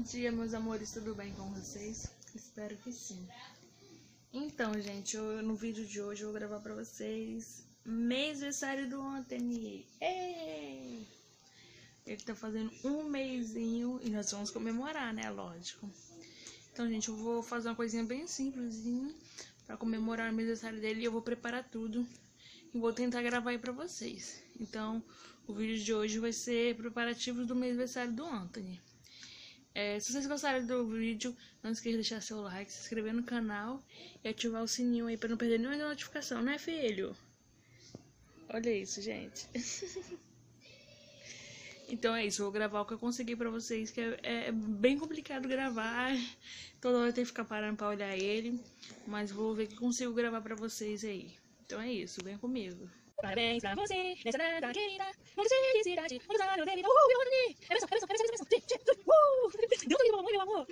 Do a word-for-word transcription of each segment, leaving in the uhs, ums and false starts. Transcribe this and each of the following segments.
dia, meus amores, tudo bem com vocês? Espero que sim. Então, gente, eu, no vídeo de hoje eu vou gravar pra vocês mêsversário do Anthony. Ei! Ele tá fazendo um mêsinho e nós vamos comemorar, né? Lógico. Então, gente, eu vou fazer uma coisinha bem simplesinha pra comemorar o mêsversário dele e eu vou preparar tudo e vou tentar gravar aí pra vocês. Então, o vídeo de hoje vai ser preparativos do mêsversário do Anthony. É, se vocês gostaram do vídeo, não esqueça de deixar seu like, se inscrever no canal e ativar o sininho aí pra não perder nenhuma notificação, né, filho? Olha isso, gente. Então é isso, eu vou gravar o que eu consegui pra vocês, que é, é bem complicado gravar. Toda hora tem que ficar parando pra olhar ele, mas vou ver que consigo gravar pra vocês aí. Então é isso, vem comigo. Parabéns pra você, nessa data querida, muita felicidade, muitos anos de vida. Uh, meu Anthony! É bênção, é bênção, é bênção, é bênção. Uh! Deus te livre, meu amor, meu amor.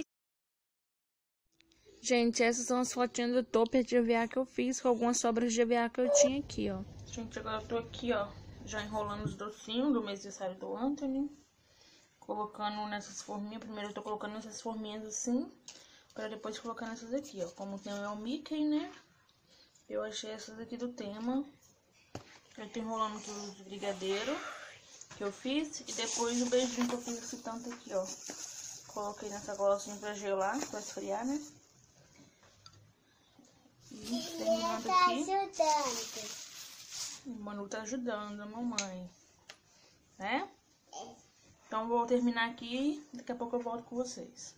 Gente, essas são as fotinhas do topper de E V A que eu fiz com algumas sobras de E V A que eu tinha aqui, ó. Gente, agora eu tô aqui, ó, já enrolando os docinhos do mêsversário do Anthony. Colocando nessas forminhas. Primeiro eu tô colocando nessas forminhas assim, pra depois colocar nessas aqui, ó. Como o tema é o Mickey, né? Eu achei essas aqui do tema. Eu tô enrolando tudo de brigadeiro que eu fiz. E depois o beijinho que eu fiz esse tanto aqui, ó. Coloquei nessa golosinha pra gelar, pra esfriar, né? E terminando aqui. O Manu tá ajudando a mamãe. Né? Então vou terminar aqui. Daqui a pouco eu volto com vocês.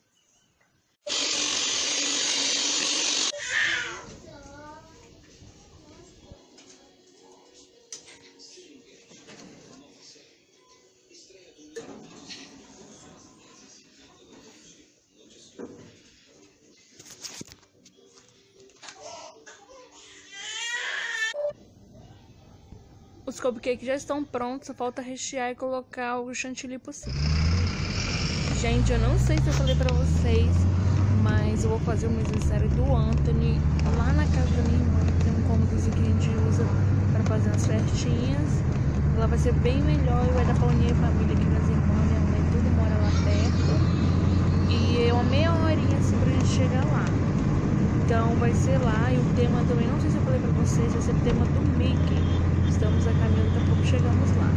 Os cupcakes já estão prontos, só falta rechear e colocar o chantilly por cima. Gente, eu não sei se eu falei pra vocês, mas eu vou fazer o mêsversário do Anthony lá na casa da minha irmã. Tem um cômodozinho que a gente usa pra fazer as festinhas. Ela vai ser bem melhor e vai dar pra unir a família aqui, minhas irmãs, minha mãe, tudo mora lá perto. E é uma meia horinha assim pra gente chegar lá. Então vai ser lá, e o tema também, não sei se eu falei pra vocês, vai ser o tema do Mickey. Estamos a caminho, daqui a pouco chegamos lá.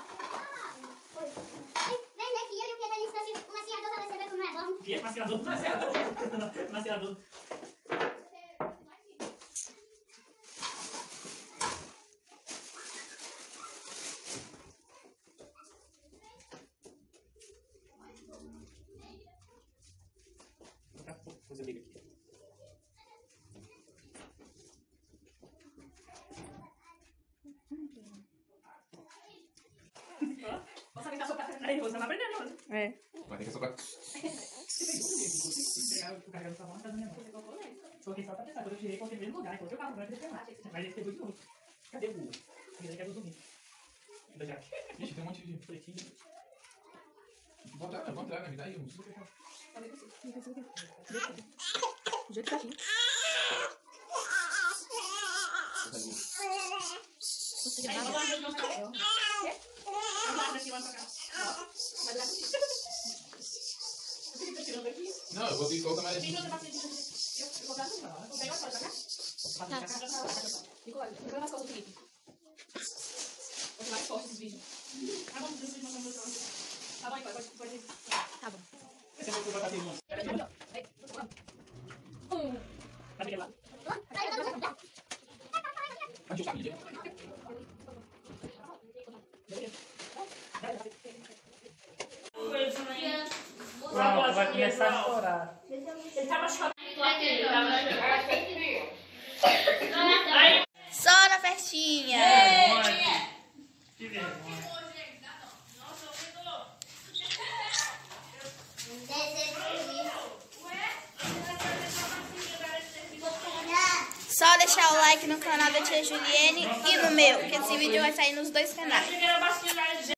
O que é maciador? Maciador. Maciador. Coisa liga aqui. Você vai soprar. Aí, você vai aprendendo. É. Vai ter que soprar. O carregador tá bom na casa da minha mãe. Coloquei só pra testar. Quando eu tirei, coloquei no mesmo lugar. Coloquei o carro, agora eu queria ter mas ele pegou de novo. Cadê o Google? Ele quer do Mickey. Da Jack. Ixi, tem um monte de Pretinho. Vou dar, vou dar, me dá aí uns. Do jeito que tá aqui. Não, eu vou ter que colocar mais. Tá bom. Esse é o que eu vou fazer, mano. Cadê lá? Onde eu sabia? Pronto, vai começar a chorar. Só na festinha. Que vergonha. Só deixar o like no canal da tia Juliene e no meu, que esse vídeo vai sair nos dois canais.